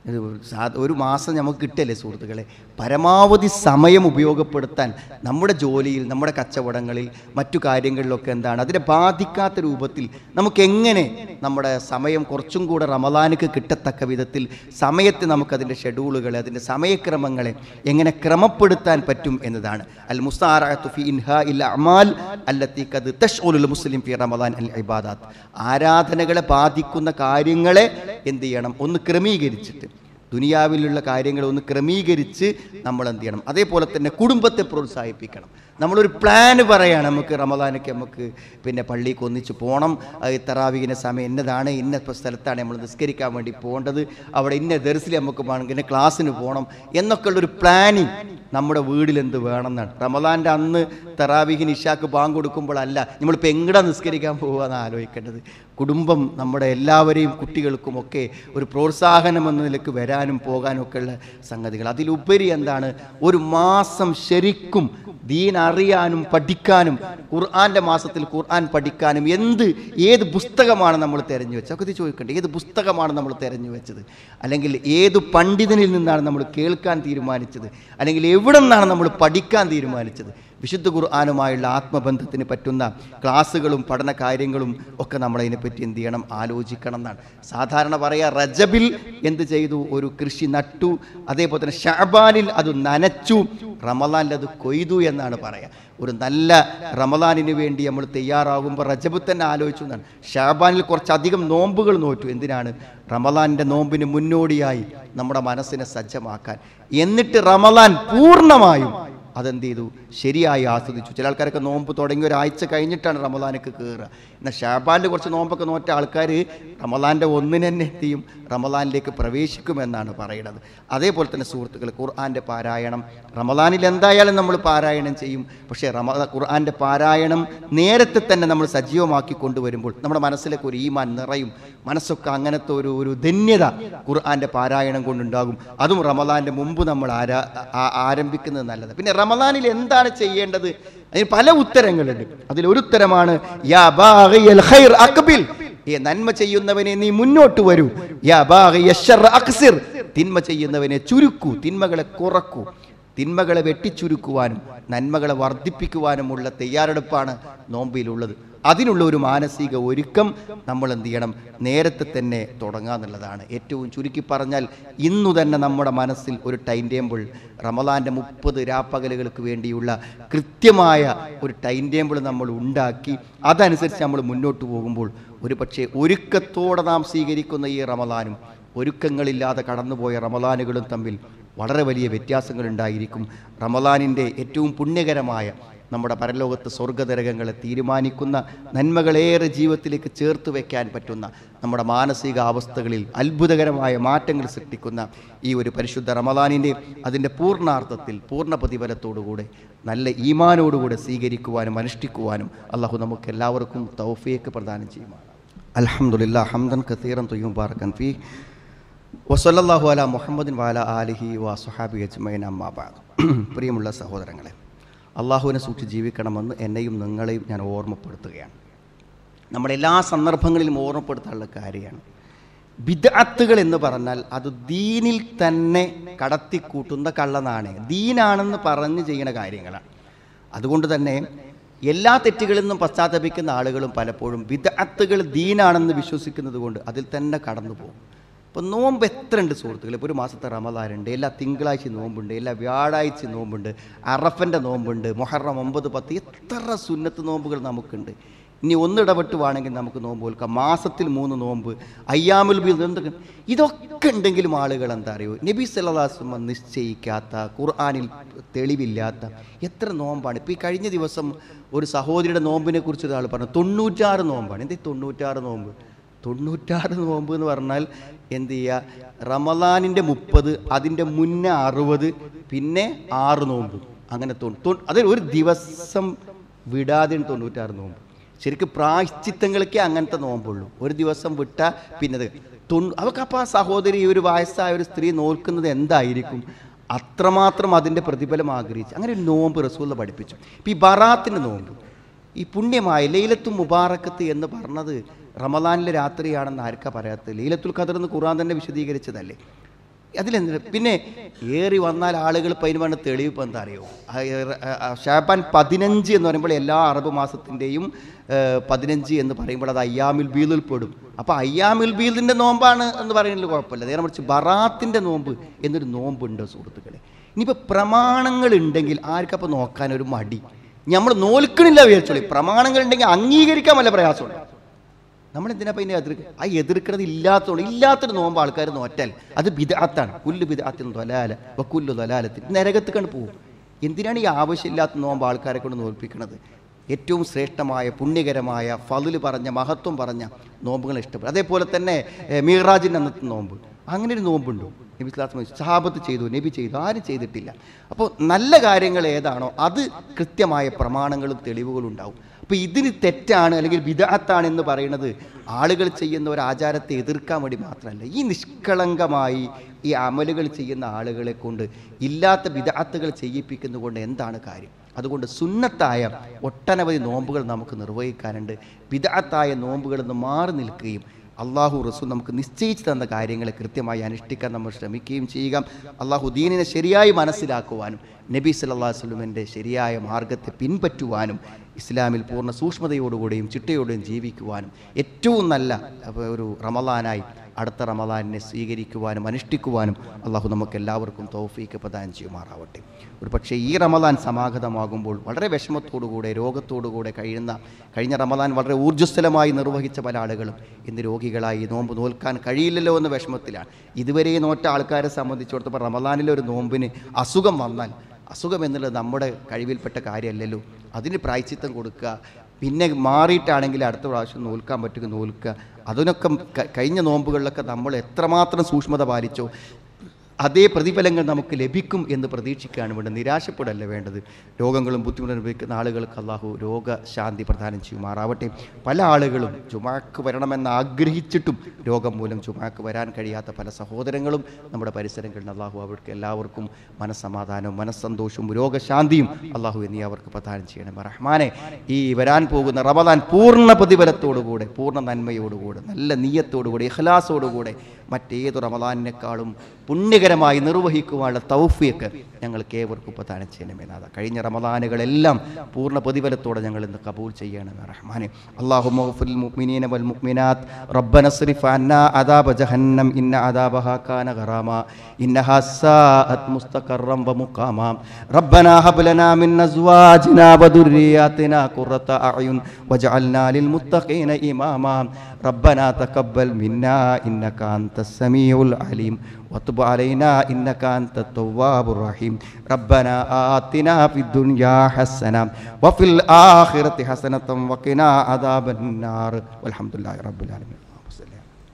ഒരു മാസം നമുക്ക് കിട്ടല്ലേ സുഹൃത്തുക്കളെ, പരമാവധി സമയം ഉപയോഗപ്പെടുത്താൻ നമ്മുടെ ജോലിയിൽ, നമ്മുടെ കച്ചവടങ്ങളിൽ, മറ്റു കാര്യങ്ങളിലൊക്കെ എന്താണ് അതിനെ ബാധിക്കാത്ത രൂപത്തിൽ നമുക്കെങ്ങനെ നമ്മുടെ സമയം കുറച്ചും കൂടെ റമദാനിക്ക് കിട്ടത്തക്ക വിധത്തിൽ സമയത്ത് നമുക്കതിൻ്റെ ഷെഡ്യൂളുകളെ, അതിൻ്റെ സമയക്രമങ്ങളെ എങ്ങനെ ക്രമപ്പെടുത്താൻ പറ്റും എന്നതാണ്. അൽ മുസാറഅതു ഫി ഇൻഹാഇൽ അഅമാൽ അല്ലത്തി ഖദ് തശ്ഉലുൽ മുസ്ലിം ഫി റമദാൻ അൽ ഇബാദാത്ത്. ആരാധനകളെ ബാധിക്കുന്ന കാര്യങ്ങളെ എന്ത് ചെയ്യണം? ഒന്ന് ക്രമീകരിച്ചിട്ട്, ദുനിയാവിലുള്ള കാര്യങ്ങൾ ഒന്ന് ക്രമീകരിച്ച് നമ്മൾ എന്ത് ചെയ്യണം? അതേപോലെ തന്നെ കുടുംബത്തെ പ്രോത്സാഹിപ്പിക്കണം. നമ്മളൊരു പ്ലാന് പറയാണ്, നമുക്ക് റമദാനൊക്കെ നമുക്ക് പിന്നെ പള്ളിക്ക് ഒന്നിച്ച് പോകണം, തറാവീഹിൻ്റെ സമയം ഇന്നതാണ്, ഇന്ന സ്ഥലത്താണ് നമ്മൾ നിസ്കരിക്കാൻ വേണ്ടി പോകേണ്ടത്, അവിടെ ഇന്ന ദർസിൽ നമുക്ക് ഇന്ന ക്ലാസ്സിന് പോകണം എന്നൊക്കെയുള്ളൊരു പ്ലാനിങ് നമ്മുടെ വീട്ടിലെന്ത് വേണമെന്നാണ്. റമദാൻ്റെ അന്ന് തറാവീഹിന് ഇശാക്ക് ബാങ്ക് കൊടുക്കുമ്പോഴല്ല നമ്മളിപ്പോൾ എങ്ങടാ നിസ്കരിക്കാൻ പോകുകയെന്ന് ആലോചിക്കേണ്ടത്. കുടുംബം നമ്മുടെ എല്ലാവരെയും കുട്ടികൾക്കുമൊക്കെ ഒരു പ്രോത്സാഹനം എന്ന നിലക്ക് വരാനും പോകാനും ഒക്കെയുള്ള സംഗതികൾ. അതിലുപരി എന്താണ്? ഒരു മാസം ശരിക്കും ദീൻ അറിയാനും പഠിക്കാനും, ഖുർആൻ്റെ മാസത്തിൽ ഖുർആൻ പഠിക്കാനും ഏത് പുസ്തകമാണ് നമ്മൾ തിരഞ്ഞു വെച്ചത്? ഒക്കെ ചോദിക്കണ്ടേ, ഏത് പുസ്തകമാണ് നമ്മൾ തിരഞ്ഞു വെച്ചത്? അല്ലെങ്കിൽ ഏത് പണ്ഡിതനിൽ നിന്നാണ് നമ്മൾ കേൾക്കാൻ തീരുമാനിച്ചത്? അല്ലെങ്കിൽ എവിടെ നിന്നാണ് നമ്മൾ പഠിക്കാൻ തീരുമാനിച്ചത്? വിശുദ്ധ ഖുർആനുമായുള്ള ആത്മബന്ധത്തിന് പറ്റുന്ന ക്ലാസ്സുകളും പഠന കാര്യങ്ങളും ഒക്കെ നമ്മളതിനെപ്പറ്റി എന്ത് ചെയ്യണം, ആലോചിക്കണം എന്നാണ്. സാധാരണ പറയുക, റജബിൽ എന്ത് ചെയ്തു, ഒരു കൃഷി നട്ടു, അതേപോലെ തന്നെ ഷഅബാനിൽ അത് നനച്ചു, റമളാനിൽ അത് കൊയ്തു എന്നാണ് പറയുക. ഒരു നല്ല റമളാനിന് വേണ്ടി നമ്മൾ തയ്യാറാകുമ്പോൾ റജബ് തന്നെ ആലോചിച്ചു എന്നാണ്. ഷഅബാനിൽ കുറച്ചധികം നോമ്പുകൾ നോറ്റു. എന്തിനാണ്? റമളാനിൻ്റെ നോമ്പിന് മുന്നോടിയായി നമ്മുടെ മനസ്സിനെ സജ്ജമാക്കാൻ. എന്നിട്ട് റമളാൻ പൂർണ്ണമായും അതെന്ത് ചെയ്തു, ശരിയായി ആസ്വദിച്ചു. ചില ആൾക്കാരൊക്കെ നോമ്പ് തുടങ്ങി ഒരാഴ്ച കഴിഞ്ഞിട്ടാണ് റമളാനിക്ക് കയറുക. എന്നാൽ ഷാബാനിൽ കുറച്ച് നോമ്പൊക്കെ നോറ്റ ആൾക്കാർ റമളാൻ്റെ ഒന്നിന് തന്നെ എന്ത് ചെയ്യും, റമളാനിലേക്ക് പ്രവേശിക്കുമെന്നാണ് പറയുന്നത്. അതേപോലെ തന്നെ സുഹൃത്തുക്കൾ, ഖുർആൻ്റെ പാരായണം റമളാനിൽ എന്തായാലും നമ്മൾ പാരായണം ചെയ്യും. പക്ഷേ ഖുർആൻ്റെ പാരായണം നേരത്തെ തന്നെ നമ്മൾ സജീവമാക്കി കൊണ്ടുവരുമ്പോൾ നമ്മുടെ മനസ്സിലേക്ക് ഒരു ഈമാൻ നിറയും. മനസ്സൊക്കെ അങ്ങനത്തെ ഒരു ധന്യത ഖുർആൻ്റെ പാരായണം കൊണ്ടുണ്ടാകും. അതും റമളാൻ്റെ മുമ്പ് നമ്മൾ ആരംഭിക്കുന്നത് നല്ലത്. പിന്നെ റമളാനിൽ എന്താണ് ചെയ്യേണ്ടത്? അതിന് പല ഉത്തരങ്ങളുണ്ട്. അതിലൊരു ഉത്തരമാണ് യാ ബാഗിയൽ ഖൈർ അഖ്ബിൽ, നന്മ ചെയ്യുന്നവനെ നീ മുന്നോട്ട് വരൂ. യാ ബാഗിയ ശർറ അഖ്സിർ, തിന്മ ചെയ്യുന്നവനെ ചുരുക്കൂ, തിന്മകളെ കുറക്കൂ. തിന്മകളെ വെട്ടിച്ചുരുക്കുവാനും നന്മകളെ വർദ്ധിപ്പിക്കുവാനുമുള്ള തയ്യാറെടുപ്പാണ് നോമ്പിലുള്ളത്. അതിനുള്ള ഒരു മാനസിക ഒരുക്കം നമ്മൾ എന്ത് ചെയ്യണം, നേരത്തെ തന്നെ തുടങ്ങാന്നുള്ളതാണ്. ഏറ്റവും ചുരുക്കി പറഞ്ഞാൽ ഇന്നു തന്നെ നമ്മുടെ മനസ്സിൽ ഒരു ടൈം ടേബിൾ, റമളാൻ്റെ 30 രാപ്പകലുകൾക്ക് വേണ്ടിയുള്ള കൃത്യമായ ഒരു ടൈം ടേബിൾ നമ്മൾ ഉണ്ടാക്കി അതനുസരിച്ച് നമ്മൾ മുന്നോട്ട് പോകുമ്പോൾ ഒരു പക്ഷേ ഒരുക്കത്തോടെ നാം സ്വീകരിക്കുന്ന ഈ റമളാനും ഒരുക്കങ്ങളില്ലാതെ കടന്നുപോയ റമളാനുകളും തമ്മിൽ വളരെ വലിയ വ്യത്യാസങ്ങളുണ്ടായിരിക്കും. റമളാനിൻ്റെ ഏറ്റവും പുണ്യകരമായ നമ്മുടെ പരലോകത്ത് സ്വർഗതരകങ്ങളെ തീരുമാനിക്കുന്ന നന്മകളേറെ ജീവിതത്തിലേക്ക് ചേർത്ത് വയ്ക്കാൻ പറ്റുന്ന നമ്മുടെ മാനസികാവസ്ഥകളിൽ അത്ഭുതകരമായ മാറ്റങ്ങൾ സൃഷ്ടിക്കുന്ന ഈ ഒരു പരിശുദ്ധ റമളാനിൻ്റെ അതിൻ്റെ പൂർണ്ണാർത്ഥത്തിൽ പൂർണ്ണ പ്രതിഫലത്തോടുകൂടെ നല്ല ഈമാനോടുകൂടെ സ്വീകരിക്കുവാനും അനുഷ്ഠിക്കുവാനും അല്ലാഹു നമുക്ക് എല്ലാവർക്കും തൗഫീഖ് പ്രദാനം ചെയ്യുമാണ്. അൽഹംദുലില്ലാഹ് ഹംദൻ കസീറൻ ത്വയ്യിബൻ ബാറകൻ ഫീഹി വസല്ലല്ലാഹു അലാ മുഹമ്മദിൻ വഅലാ ആലിഹി വസ്വഹാബിഹി അജ്മഈൻ അമ്മാ ബഅദ്. പ്രിയമുള്ള സഹോദരങ്ങളെ, അള്ളാഹുവിനെ സൂക്ഷിച്ച് ജീവിക്കണമെന്ന് എന്നെയും നിങ്ങളെയും ഞാൻ ഓർമ്മപ്പെടുത്തുകയാണ്. നമ്മളെല്ലാ സന്ദർഭങ്ങളിലും ഓർമ്മപ്പെടുത്താനുള്ള കാര്യമാണ്. ബിദ്അത്തുകൾ എന്ന് പറഞ്ഞാൽ അത് ദീനിൽ തന്നെ കടത്തിക്കൂട്ടുന്ന കള്ളനാണ്. ദീനാണെന്ന് പറഞ്ഞ് ചെയ്യുന്ന കാര്യങ്ങളാണ്. അതുകൊണ്ട് തന്നെ എല്ലാ തെറ്റുകളിൽ നിന്നും പശ്ചാത്തപിക്കുന്ന ആളുകളും പലപ്പോഴും ബിദ്അത്തുകൾ ദീനാണെന്ന് വിശ്വസിക്കുന്നത് കൊണ്ട് അതിൽ തന്നെ കടന്നു പോകും. ഇപ്പോൾ നോമ്പ് എത്ര ഉണ്ട് സുഹൃത്തുക്കൾ? ഇപ്പോൾ ഒരു മാസത്തെ റമളാനുണ്ട്, എല്ലാ തിങ്കളാഴ്ച നോമ്പുണ്ട്, എല്ലാ വ്യാഴാഴ്ച നോമ്പുണ്ട്, അറഫൻ്റെ നോമ്പുണ്ട്, മുഹറം 9, 10, എത്ര സുന്നത്ത് നോമ്പുകൾ നമുക്കുണ്ട്. ഇനി ഒന്നിടപെട്ട് വേണമെങ്കിൽ നമുക്ക് നോമ്പ് കൊടുക്കാം. മാസത്തിൽ 3 നോമ്പ്, അയ്യാമുൽ ബീദ്, എന്തൊക്കെ ഇതൊക്കെ ഉണ്ടെങ്കിലും ആളുകൾ എന്താ അറിയോ, നബി സല്ലല്ലാഹു അലൈഹി വസല്ലം നിശ്ചയിക്കാത്ത, ഖുർആനിൽ തെളിവില്ലാത്ത എത്ര നോമ്പാണ്. ഇപ്പോൾ ഈ കഴിഞ്ഞ ദിവസം ഒരു സഹോദരിയുടെ നോമ്പിനെ കുറിച്ച് ഒരാൾ പറഞ്ഞു 96 നോമ്പാണ്. എന്തേ 96 നോമ്പ്? 96 നോമ്പ് എന്ന് പറഞ്ഞാൽ എന്ത് ചെയ്യുക, റമളാനിൻ്റെ 30, അതിൻ്റെ മുന്നേ 60, പിന്നെ 6 നോമ്പ്, അങ്ങനെ അതിൽ ഒരു ദിവസം വിടാതെ 96 നോമ്പ്. ശരിക്കും പ്രായശ്ചിത്തങ്ങൾക്ക് അങ്ങനത്തെ നോമ്പുള്ളൂ. ഒരു ദിവസം വിട്ടാൽ പിന്നെ അവക്കപ്പോൾ ആ സഹോദരി, ഒരു വയസ്സായ ഒരു സ്ത്രീ നോക്കുന്നത് എന്തായിരിക്കും? അത്രമാത്രം അതിൻ്റെ പ്രതിഫലം ആഗ്രഹിച്ച് അങ്ങനെ ഒരു നോമ്പ് റസൂൽ പഠിപ്പിച്ചു. ഇപ്പം ഈ ബറാത്തിൻ്റെ നോമ്പ്, ഈ പുണ്യമായ ലൈലത്തുൽ മുബാറക്കത്ത് എന്ന് പറഞ്ഞത് റമളാനിലെ രാത്രിയാണെന്ന് ആർക്കാ പറയാത്തത്? ലൈലത്തുൽ ഖദർ എന്ന് ഖുർആൻ തന്നെ വിശദീകരിച്ചതല്ലേ. അതിലെന്ത് പിന്നെ ഏറി വന്നാൽ ആളുകൾ ഇപ്പം അതിന് വേണ്ട തെളിവ് ഇപ്പം എന്താ അറിയോ, ഷാബാൻ 15 എന്ന് പറയുമ്പോൾ എല്ലാ അറബ് മാസത്തിൻ്റെയും 15 എന്ന് പറയുമ്പോൾ അത് അയ്യാമുൽ ബീദിൽ പെടും. അപ്പോൾ അയ്യാമുൽ ബീദിൻ്റെ നോമ്പാണ് എന്ന് പറയുന്നതിൽ കുഴപ്പമില്ല. നേരെ മറിച്ച് ബറാത്തിൻ്റെ നോമ്പ് എന്നൊരു നോമ്പുണ്ട് സുഹൃത്തുക്കളെ. ഇനിയിപ്പോൾ പ്രമാണങ്ങൾ ഉണ്ടെങ്കിൽ ആർക്കപ്പോൾ നോക്കാനൊരു മടി? നമ്മൾ നോൽക്കണില്ല വിചാരിച്ചോളി. പ്രമാണങ്ങൾ ഉണ്ടെങ്കിൽ അംഗീകരിക്കാൻ വല്ല പ്രയാസമുണ്ട്. നമ്മളെന്തിനാ പിന്നെ എതിർക്കുന്നത്? ഇല്ലാത്തൊരു നോമ്പ് ആൾക്കാർ നോറ്റാൽ അത് ബിദ്അത്താണ്. കുല്ലു ബിദ്അത്തിൻ ദലാല വകുല്ലു ദലാലത്തിൻ, നരകത്ത് കണ്ട് പോകും. എന്തിനാണ് ഈ ആവശ്യമില്ലാത്ത നോമ്പ് ആൾക്കാരെ കൊണ്ട് നോൽപ്പിക്കുന്നത്? ഏറ്റവും ശ്രേഷ്ഠമായ പുണ്യകരമായ ഫളിൽ പറഞ്ഞ, മഹത്വം പറഞ്ഞ നോമ്പുകൾ ഇഷ്ടപ്പെടും. അതേപോലെ തന്നെ മിഅ്റാജിൻ്റെ അന്നത്തെ നോമ്പ്, അങ്ങനെ ഒരു നോമ്പുണ്ടോ? നബി സഹാബത്ത് ചെയ്തു, നബി ചെയ്തു, ആരും ചെയ്തിട്ടില്ല. അപ്പോൾ നല്ല കാര്യങ്ങൾ ഏതാണോ അത് കൃത്യമായ പ്രമാണങ്ങളും തെളിവുകളും ഉണ്ടാവും. അപ്പോൾ ഇതിന് തെറ്റാണ് അല്ലെങ്കിൽ ബിദ്അത്താണ് എന്ന് പറയുന്നത് ആളുകൾ ചെയ്യുന്ന ഒരു ആചാരത്തെ എതിർക്കാൻ വേണ്ടി മാത്രമല്ല, ഈ നിഷ്കളങ്കമായി ഈ അമലുകൾ ചെയ്യുന്ന ആളുകളെ കൊണ്ട് ഇല്ലാത്ത ബിദ്അത്തുകൾ ചെയ്യിപ്പിക്കുന്നതുകൊണ്ട് എന്താണ് കാര്യം? അതുകൊണ്ട് സുന്നത്തായ ഒട്ടനവധി നോമ്പുകൾ നമുക്ക് നിർവഹിക്കാനുണ്ട്. ബിദ്അത്തായ നോമ്പുകളിൽ നിന്ന് മാറി നിൽക്കുകയും അള്ളാഹു റസൂൽ നമുക്ക് നിശ്ചയിച്ചു തന്ന കാര്യങ്ങളെ കൃത്യമായി അനുഷ്ഠിക്കാൻ നമ്മൾ ശ്രമിക്കുകയും ചെയ്യുക. അള്ളാഹു ദീനിനെ ശരിയായി മനസ്സിലാക്കുവാനും നബി സല്ലല്ലാഹു അലൈഹി വസല്ലമയുടെ ശരിയായ മാർഗത്തെ പിൻപറ്റുവാനും ഇസ്ലാമിൽ പൂർണ്ണ സൂക്ഷ്മതയോടുകൂടിയും ചിട്ടയോടെയും ജീവിക്കുവാനും ഏറ്റവും നല്ല ഒരു റമളാനായി അടുത്ത റമളാനിനെ സ്വീകരിക്കുവാനും അനുഷ്ഠിക്കുവാനും അള്ളാഹു നമുക്ക് എല്ലാവർക്കും തൗഫീക്ക് പ്രദാനം ചെയ്യുമാറാവട്ടെ. ഒരു പക്ഷേ ഈ റമളാൻ സമാഗതമാകുമ്പോൾ വളരെ വിഷമത്തോടുകൂടെ രോഗത്തോടുകൂടെ കഴിഞ്ഞ റമളാൻ വളരെ ഊർജ്ജസ്വലമായി നിർവഹിച്ച പല ആളുകളും ഇന്ന് രോഗികളായി നോമ്പ് നോൽക്കാൻ കഴിയില്ലല്ലോ എന്ന വിഷമത്തിലാണ്. ഇതുവരെ നോറ്റ ആൾക്കാരെ സംബന്ധിച്ചിടത്തോളം റമളാനിലെ ഒരു നോമ്പിന് അസുഖം വന്നാൽ അസുഖം എന്നുള്ളത് നമ്മുടെ കഴിവിൽപ്പെട്ട കാര്യമല്ലല്ലോ. അതിന് പ്രായശ്ചിത്തം കൊടുക്കുക, പിന്നെ മാറിയിട്ടാണെങ്കിൽ അടുത്ത പ്രാവശ്യം നോൽക്കാൻ പറ്റുക നോൽക്കുക. അതിനൊക്കെ കഴിഞ്ഞ നോമ്പുകളിലൊക്കെ നമ്മൾ എത്രമാത്രം സൂക്ഷ്മത പാലിച്ചോ അതേ പ്രതിഫലങ്ങൾ നമുക്ക് ലഭിക്കും എന്ന് പ്രതീക്ഷിക്കുകയാണ് വേണ്ടത്. നിരാശപ്പെടല്ല വേണ്ടത്. രോഗങ്ങളും ബുദ്ധിമുട്ടും അനുഭവിക്കുന്ന ആളുകൾക്ക് അള്ളാഹു രോഗശാന്തി പ്രദാനം ചെയ്യുമാറാവട്ടെ. പല ആളുകളും ജുമാക്ക് വരണമെന്ന് ആഗ്രഹിച്ചിട്ടും രോഗം മൂലം ജുമാക്ക് വരാൻ കഴിയാത്ത പല സഹോദരങ്ങളും നമ്മുടെ പരിസരങ്ങളിൽ അള്ളാഹു അവർക്ക് എല്ലാവർക്കും മനസ്സമാധാനവും മനസ്സന്തോഷവും രോഗശാന്തിയും അള്ളാഹു എന്നീ അവർക്ക് പ്രദാനം ചെയ്യണം. റഹ്മാനെ, ഈ വരാൻ പോകുന്ന റമളാൻ പൂർണ്ണ പ്രതിഫലത്തോടുകൂടെ പൂർണ്ണ നന്മയോടുകൂടെ നല്ല നീയത്തോടുകൂടെ ഇഖ്ലാസോടുകൂടെ മറ്റേതു റമളാനിനേക്കാളും പുണ്യകരമായി നിർവഹിക്കുവാനുള്ള തൗഫീഖ് ഞങ്ങൾക്ക് ഏവർക്കും പ്രദാനം ചെയ്യണമെന്നാണ്. കഴിഞ്ഞ റമളാനുകളെല്ലാം പൂർണ്ണ പ്രതിഫലത്തോടെ ഞങ്ങൾ ഇന്ന് കബൂൽ ചെയ്യണമേ റഹ്മാനെ. അല്ലാഹുമ്മ ഗ്ഫിറിൽ മുഅ്മിനീന വൽ മുഅ്മിനാത്ത് റബ്ബന സ്രിഫ് അന്നാ അദാബ ജഹന്നം ഇന്ന അദാബഹാ കാന ഗറാമ ഇന്നഹാ സാഅത് മുസ്തഖറൻ വ മുഖാമാ റബ്ബനാ ഹബ് ലനാ മിൻ അസ്വാജിനാ വ ദുർരിയാതിനാ ഖുറത അഅ്യുൻ വജഅൽനാ ലിൽ മുത്തഖീന ഇമാമാ റബ്ബനാ തഖബ്ബൽ മിന്നാ ഇന്നക അൻതസ് സമീഉൽ അലീം وتب علينا إنك أنت التواب الرحيم ربنا آتنا في الدنيا حسنة وفي الآخرة حسنة وقنا عذاب النار والحمد لله رب العالمين.